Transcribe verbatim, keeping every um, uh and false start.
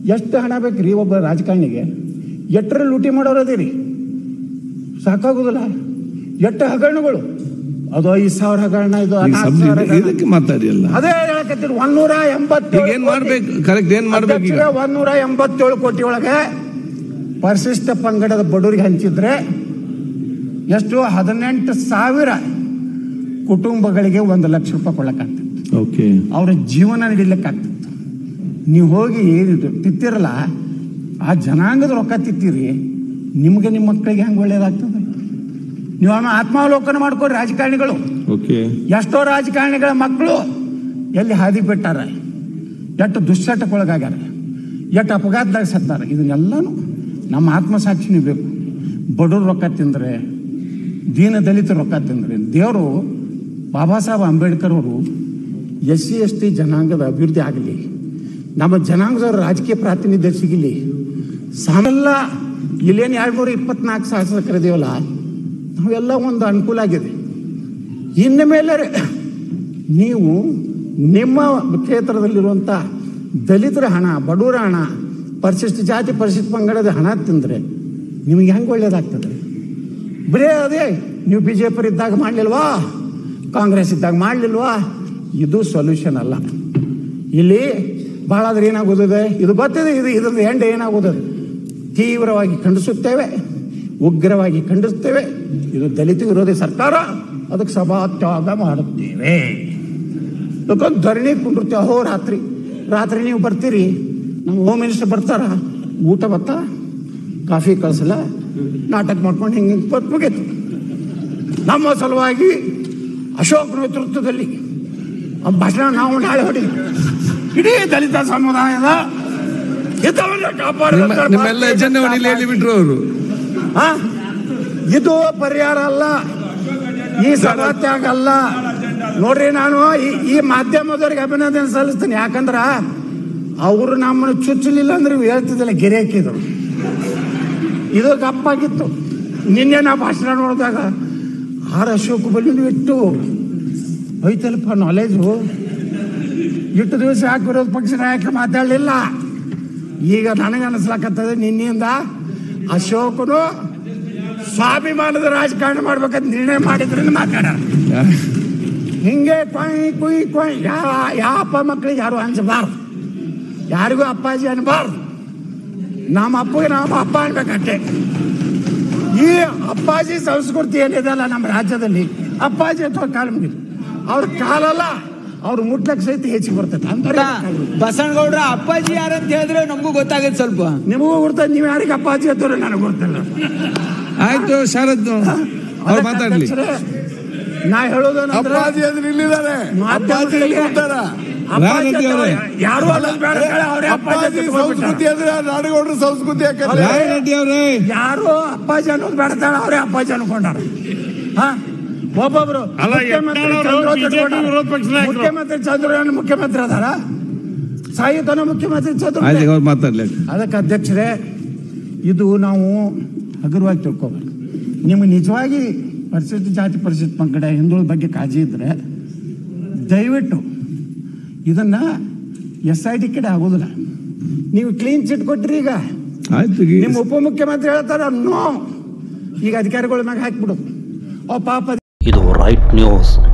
ಎಷ್ಟು ಹಣ ಬೇಕ್ರಿ ಒಬ್ಬ ರಾಜಕಾರಣಿಗೆ? ಎಟ್ಟರ ಲೂಟಿ ಮಾಡೋರು ಅದೇರಿ, ಸಾಕಾಗುದಿಲ್ಲ. ಎಷ್ಟು ಹಗರಣಗಳು, ಅದು ಐದು ಸಾವಿರ ಹಗರಣ, ಇದು ಮಾತಾಡಿ ಅಲ್ಲ. ಅದೇ ಹೇಳಕತ್ತೀರಿ. ಒಂದೂರ ಎಂಬತ್ತೇಳು ಏನ್ ಮಾಡ್ಬೇಕು, ಕರೆಕ್ಟ್ ಏನ್ ಮಾಡ್ಬೇಕು? ಒಂದೂರ ಎಂಬತ್ತೇಳು ಕೋಟಿ ಒಳಗೆ ಪರಿಶಿಷ್ಟ ಪಂಗಡದ ಬಡವರಿಗೆ ಹಂಚಿದ್ರೆ ಎಷ್ಟು? ಹದಿನೆಂಟು ಸಾವಿರ ಕುಟುಂಬಗಳಿಗೆ ಒಂದು ಲಕ್ಷ ರೂಪಾಯಿ ಕೊಳ್ಳಕ್ಕಾಗ್ತಿತ್ತು. ಓಕೆ, ಅವ್ರ ಜೀವನ ನಡಿಲಿಕ್ಕಾಗ್ತಿತ್ತು. ನೀವು ಹೋಗಿ ತಿತ್ತಿರಲ್ಲ, ಆ ಜನಾಂಗದ ರೊಕ್ಕ ತಿತ್ತೀರಿ, ನಿಮ್ಗೆ ನಿಮ್ಮ ಮಕ್ಕಳಿಗೆ ಹೆಂಗೆ ಒಳ್ಳೇದಾಗ್ತದೆ? ನೀವು ಆತ್ಮಾವಲೋಕನ ಮಾಡ್ಕೊರಿ ರಾಜಕಾರಣಿಗಳು. ಎಷ್ಟೋ ರಾಜಕಾರಣಿಗಳ ಮಕ್ಕಳು ಎಲ್ಲಿ ಹಾದಿ ಬಿಟ್ಟಾರ, ಎಷ್ಟು ದುಶ್ಚಟಕ್ಕೊಳಗಾಗ್ಯಾರ, ಎಷ್ಟು ಅಪಘಾತದಾಗ ಸತ್ತಾರ. ಇದನ್ನೆಲ್ಲನೂ ನಮ್ಮ ಆತ್ಮಸಾಕ್ಷಿನೂ ಬೇಕು. ಬಡವ್ರ ರೊಕ್ಕ ತಿಂದರೆ, ದೀನ ದಲಿತ ರೊಕ್ಕ ತಿಂದರೆ, ದೇವರು ಬಾಬಾ ಸಾಹೇಬ್ ಅಂಬೇಡ್ಕರ್ ಅವರು ಎಸ್ ಸಿ ಎಸ್ ಟಿ ಜನಾಂಗದ ಅಭಿವೃದ್ಧಿ ಆಗಲಿ, ನಮ್ಮ ಜನಾಂಗದವ್ರ ರಾಜಕೀಯ ಪ್ರಾತಿನಿಧ್ಯ ಸಿಗಲಿ, ಸಾಮೆಲ್ಲ ಇಲ್ಲೇನು ಎರಡು ನೂರ ಇಪ್ಪತ್ನಾಲ್ಕು ಶಾಸಕರಿದೆಯವಲ್ಲ, ನಾವೆಲ್ಲ ಒಂದು ಅನುಕೂಲ ಆಗಿದೆ. ಇನ್ನು ಮೇಲೆ ನೀವು ನಿಮ್ಮ ಕ್ಷೇತ್ರದಲ್ಲಿರುವಂಥ ದಲಿತರ ಹಣ, ಬಡವರ ಹಣ, ಪರಿಶಿಷ್ಟ ಜಾತಿ ಪರಿಶಿಷ್ಟ ಪಂಗಡದ ಹಣ ತಿಂದರೆ ನಿಮಗೆ ಹೆಂಗೆ ಒಳ್ಳೇದಾಗ್ತದೆ? ಬರೇ ಅದೇ ನೀವು ಬಿ ಜೆ ಪಿ ಇದ್ದಾಗ ಮಾಡಲಿಲ್ವಾ, ಕಾಂಗ್ರೆಸ್ ಇದ್ದಾಗ ಮಾಡಲಿಲ್ವಾ? ಇದು ಸೊಲ್ಯೂಷನ್ ಅಲ್ಲ. ಇಲ್ಲಿ ಭಾಳ ಆದ್ರೆ ಏನಾಗೋದಿದೆ ಇದು ಗೊತ್ತಿದೆ. ಇದು ಇದ್ರದ್ದು ಎಂಡ್ ಏನಾಗೋದಿದೆ ತೀವ್ರವಾಗಿ ಖಂಡಿಸುತ್ತೇವೆ, ಉಗ್ರವಾಗಿ ಖಂಡಿಸ್ತೇವೆ. ಇದು ದಲಿತ ವಿರೋಧಿ ಸರ್ಕಾರ, ಅದಕ್ಕೆ ಸಭಾತ್ಯಾಗ ಮಾಡುತ್ತೇವೆ. ಯಾಕಂದ್ರೆ ಧರಣಿ ಕುಂಡಿರ್ತೇವೆ ಅಹೋ ರಾತ್ರಿ ರಾತ್ರಿ ನೀವು ಬರ್ತೀರಿ, ನಮ್ಮ ಹೋಮ್ ಮಿನಿಸ್ಟರ್ ಬರ್ತಾರ, ಊಟ ಬತ್ತಾ, ಕಾಫಿ ಕಳಿಸಲ್ಲ, ನಾಟಕ ಮಾಡ್ಕೊಂಡು ಹಿಂಗೆ ಹಿಂಗೆ ಮುಗೀತು. ನಮ್ಮ ಸಲುವಾಗಿ ಅಶೋಕ್ ನೇತೃತ್ವದಲ್ಲಿ ಭಾಷಣ ನಾವು ನಾಳೆ ಹೊಡಿ ಇಡೀ ದಲಿತ ಸಮುದಾಯದ ಹಿತವನ್ನು ಬಿಟ್ರು ಅವರು. ಇದು ಪರಿಹಾರ ಅಲ್ಲ, ಈ ಸಭಾತ್ಯಾಗ ಅಲ್ಲ. ನೋಡ್ರಿ, ನಾನು ಈ ಮಾಧ್ಯಮದವ್ರಿಗೆ ಅಭಿನಂದನೆ ಸಲ್ಲಿಸ್ತೀನಿ. ಯಾಕಂದ್ರ ಅವರು ನಮ್ಮನ್ನು ಚುಚ್ಚಲಿಲ್ಲ ಅಂದ್ರೆ ಹೇಳ್ತಿದ್ದಿಲ್ಲ, ಗೆರೆ ಹಾಕಿದ್ರು. ಇದು ಗಪ್ಪಾಗಿತ್ತು. ನಿನ್ನೆ ನಾ ಭಾಷಣ ನೋಡಿದಾಗ ಆರ್ ಅಶೋಕ್ ಬಲ್ಲಿ ಇಟ್ಟು ಐತಲ್ಪ ನಾಲೆಜು. ಇಟ್ಟು ದಿವಸ ಯಾಕೆ ವಿರೋಧ ಪಕ್ಷ ನಾಯಕ ಮಾತಾಡಲಿಲ್ಲ? ಈಗ ನನಗೆ ಅನಿಸ್ಲಾಕತ್ತದೆ ನಿನ್ನೆಯಿಂದ ಅಶೋಕನು ಸ್ವಾಭಿಮಾನದ ರಾಜಕಾರಣ ಮಾಡ್ಬೇಕಂತ ನಿರ್ಣಯ ಮಾಡಿದ್ರಿಂದ ಮಾತಾಡ್ಯಾರ. ಹಿಂಗೆ ಕೊಯ್ ಕುಯ್ ಕೊಯ್ ಯಾವ ಯಾವ ಅಪ್ಪ ಮಕ್ಕಳಿಗೆ ಯಾರು ಅನ್ಸಬಾರ್ದು, ಯಾರಿಗೂ ಅಪ್ಪಾಜಿ ಅನ್ಬಾರ್ದು. ನಮ್ಮ ಅಪ್ಪಗೆ ನಮ್ಮ ಅಪ್ಪ ಅನ್ಬೇಕಷ್ಟೆ. ಈ ಅಪ್ಪಾಜಿ ಸಂಸ್ಕೃತಿ ಏನಿದೆ ಅಲ್ಲ ನಮ್ಮ ರಾಜ್ಯದಲ್ಲಿ, ಅಪ್ಪಾಜಿ ಅಥವಾ ಕಾಲು ಮುಗಿದು ಅವ್ರ ಕಾಲಲ್ಲ, ಅವ್ರು ಮುಟ್ಲಕ್ಕೆ ಸಹಿತ ಹೆಚ್ಚಿಗೆ ಬರ್ತೈತೆ. ಬಸವನಗೌಡ್ರ ಅಪ್ಪಾಜಿ ಯಾರಂತ ಹೇಳಿದ್ರೆ ನಮಗೂ ಗೊತ್ತಾಗತ್ತೆ ಸ್ವಲ್ಪ. ನಿಮಗೂ ಗೊತ್ತಾಗ, ನೀವು ಯಾರಿಗೆ ಅಪ್ಪಾಜಿ ಅಂತವ್ರೆ ನನಗೆ ಗೊತ್ತಿಲ್ಲ. ಆಯ್ತು ಶರದ್ ಮಾತಾಡ್ಲಿ. ನಾ ಹೇಳೋದು ಯಾರು ಸಂಸ್ಕೃತಿ ಅಂದ್ರೆ ನಾಡಗೌಡ್ರ ಸಂಸ್ಕೃತಿ. ಯಾರು ಅಪ್ಪಾಜಿ ಅನ್ನೋದು ಬೇಡತಾಳ, ಅವರೇ ಅಪ್ಪಾಜಿ ಅನ್ಕೊಂಡಾರ. ಹಾ, ಒಬ್ಬೊಬ್ರು ಮುಖ್ಯಮಂತ್ರಿ ಚಂದ್ರಯ್ಯ ಮುಖ್ಯಮಂತ್ರಿ ಅದಾರ, ಸಾಯುಧನ ಮುಖ್ಯಮಂತ್ರಿ ಚಂದ್ರ ಮಾತಾಡ್ಲಿ. ಅದಕ್ಕೆ ಅಧ್ಯಕ್ಷರೇ, ಇದು ನಾವು ಹಗುರವಾಗಿ ತಿಳ್ಕೊಬೇಕು. ನಿಮ್ಗೆ ನಿಜವಾಗಿ ಪರಿಶಿಷ್ಟ ಜಾತಿ ಪರಿಶಿಷ್ಟ ಪಂಗಡ ಹಿಂದುಳಿದ ಬಗ್ಗೆ ಕಾಳಜಿ ಇದ್ರೆ ದಯವಿಟ್ಟು ಇದನ್ನ ಎಸ್ ಐ ಟಿ ಕಡೆ ಆಗೋದಿಲ್ಲ. ನೀವು ಕ್ಲೀನ್ ಚಿಟ್ ಕೊಟ್ರಿ, ಈಗ ನಿಮ್ಮ ಉಪಮುಖ್ಯಮಂತ್ರಿ ಹೇಳ್ತಾರ ನೋ, ಈಗ ಅಧಿಕಾರಿಗಳ ಮ್ಯಾಗ ಹಾಕ್ಬಿಡೋದು. ಓ ಪಾಪ. ಇದು ರೈಟ್ ನ್ಯೂಸ್.